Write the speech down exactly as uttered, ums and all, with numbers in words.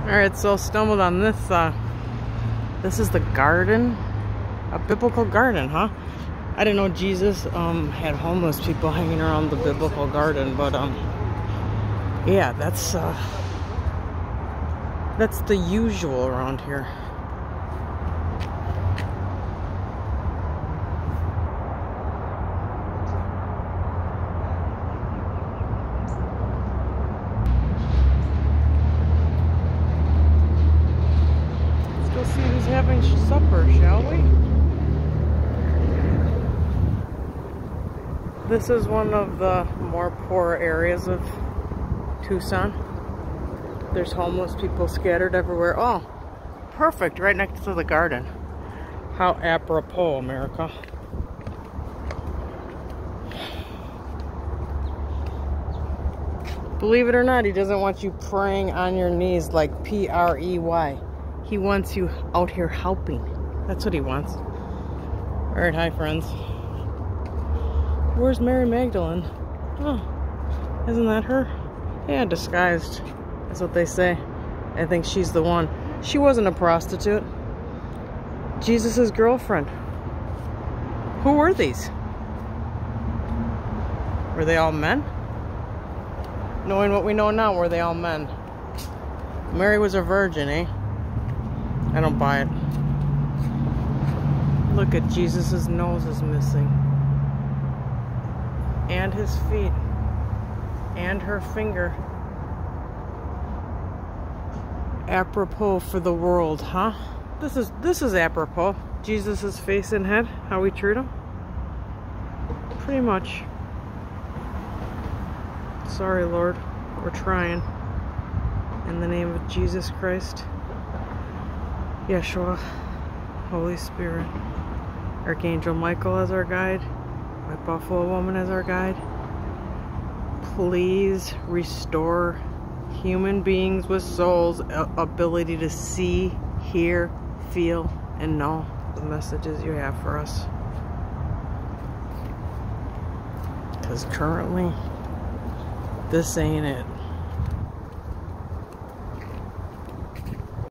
Alright, so stumbled on this, uh, this is the garden, a biblical garden, huh? I didn't know Jesus, um, had homeless people hanging around the biblical garden, but, um, yeah, that's, uh, that's the usual around here. See who's having supper, shall we? This is one of the more poor areas of Tucson. There's homeless people scattered everywhere. Oh, perfect, right next to the garden. How apropos, America. Believe it or not, he doesn't want you praying on your knees like P R E Y. He wants you out here helping. That's what he wants. Alright, hi friends. Where's Mary Magdalene? Oh, isn't that her? Yeah, disguised. That's what they say. I think she's the one. She wasn't a prostitute. Jesus' girlfriend. Who were these? Were they all men? Knowing what we know now, were they all men? Mary was a virgin, eh? I don't buy it. Look at Jesus' nose is missing. And his feet. And her finger. Apropos for the world, huh? This is this is apropos. Jesus' face and head, how we treat him. Pretty much. Sorry, Lord. We're trying. In the name of Jesus Christ. Yeshua, Holy Spirit, Archangel Michael as our guide, my Buffalo Woman as our guide. Please restore human beings with souls ability to see, hear, feel, and know the messages you have for us. Because currently, this ain't it.